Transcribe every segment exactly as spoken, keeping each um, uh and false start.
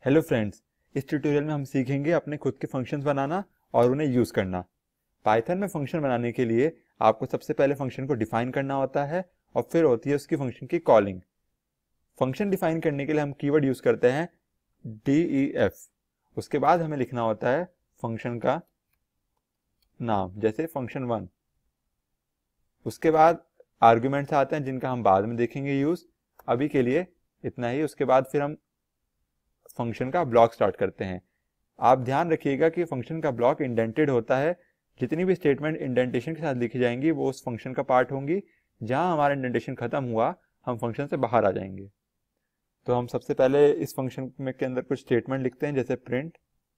Hello friends, इस tutorial में हम सीखेंगे अपने खुद के फंक्शंस बनाना और उन्हें यूज़ करना। पाइथन में फंक्शन बनाने के लिए आपको सबसे पहले फंक्शन को डिफाइन करना होता है और फिर होती है उसकी फंक्शन की कॉलिंग। फंक्शन डिफाइन करने के लिए हम कीवर्ड यूज़ करते हैं डी ई एफ। उसके बाद हमें लिखना होता है फंक्शन का नाम, जैसे फंक्शन वन। उसके बाद आर्ग्यूमेंट्स आते हैं जिनका हम बाद में देखेंगे यूज़। अभी के लिए इतना ही। उसके बाद फिर हम फंक्शन का ब्लॉक स्टार्ट करते हैं। आप ध्यान रखिएगा कि फंक्शन का ब्लॉक इंडेंटेड होता है। जितनी भी स्टेटमेंट इंडेंटेशन के साथ लिखी जाएंगी वो उस फंक्शन का पार्ट होंगी। जहां हमारा इंडेंटेशन खत्म हुआ हम फंक्शन से बाहर आ जाएंगे। तो हम सबसे पहले इस फंक्शन में के अंदर कुछ स्टेटमेंट लिखते हैं, जैसे print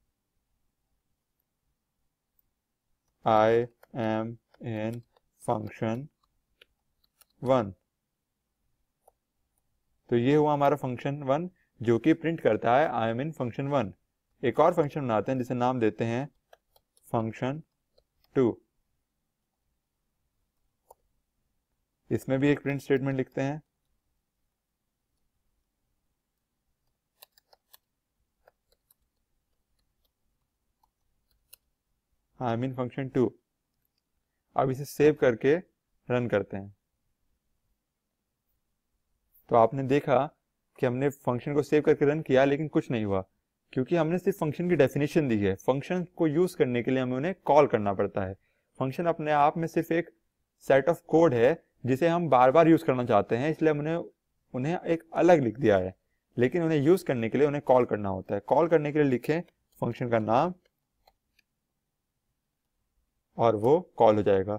I am in function one. तो ये हुआ हमारा फंक्शन वन जो कि प्रिंट करता है I am in function one. एक और फंक्शन बनाते हैं जिसे नाम देते हैं फंक्शन टू। इसमें भी एक प्रिंट स्टेटमेंट लिखते हैं। I am in function two. अब इसे सेव करके रन करते हैं। तो आपने देखा कि हमने फंक्शन को सेव करके रन किया लेकिन कुछ नहीं हुआ, क्योंकि हमने सिर्फ फंक्शन की डेफिनेशन दी है। फंक्शन को यूज करने के लिए हमें उन्हें कॉल करना पड़ता है। फंक्शन अपने आप में सिर्फ एक सेट ऑफ कोड है जिसे हम बार बार यूज करना चाहते हैं, इसलिए हमने उन्हें एक अलग लिख दिया है। लेकिन उन्हें यूज करने के लिए उन्हें कॉल करना होता है। कॉल करने के लिए लिखें फंक्शन का नाम और वो कॉल हो जाएगा।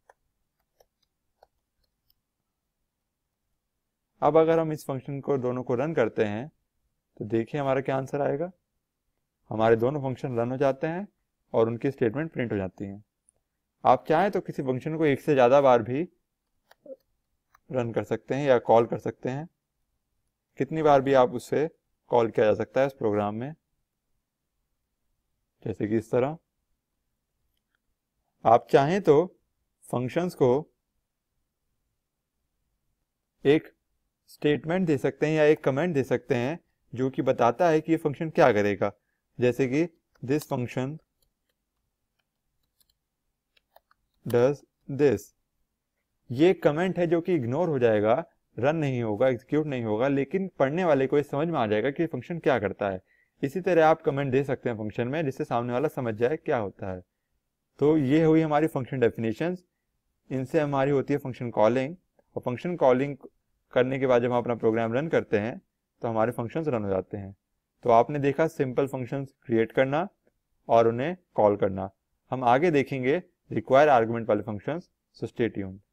अब अगर हम इस फंक्शन को दोनों को रन करते हैं तो देखिए हमारा क्या आंसर आएगा। हमारे दोनों फंक्शन रन हो जाते हैं और उनकी स्टेटमेंट प्रिंट हो जाती हैं। आप चाहें तो किसी फंक्शन को एक से ज़्यादा बार भी रन कर सकते हैं या कॉल कर सकते हैं। कितनी बार भी आप उससे कॉल किया जा सकता है इस प्रोग्राम में, जैसे कि इस तरह। आप चाहें तो फंक्शंस को एक स्टेटमेंट दे सकते हैं या एक कमेंट दे सकते हैं जो कि बताता है कि ये फंक्शन क्या करेगा, जैसे कि दिस फंक्शन डज दिस। ये कमेंट है जो कि इग्नोर हो जाएगा, रन नहीं होगा, एग्जीक्यूट नहीं होगा, लेकिन पढ़ने वाले को ये समझ में आ जाएगा कि फंक्शन क्या करता है। इसी तरह आप कमेंट दे सकते हैं फंक्शन में, जिससे सामने वाला समझ जाए क्या होता है। तो ये हुई हमारी फंक्शन डेफिनेशंस। इनसे हमारी होती है फंक्शन कॉलिंग, और फंक्शन कॉलिंग करने के बाद जब हम अपना प्रोग्राम रन करते हैं तो हमारे फंक्शंस रन हो जाते हैं। तो आपने देखा सिंपल फंक्शंस क्रिएट करना और उन्हें कॉल करना। हम आगे देखेंगे रिक्वायर आर्गुमेंट वाले फंक्शंस। So stay tuned.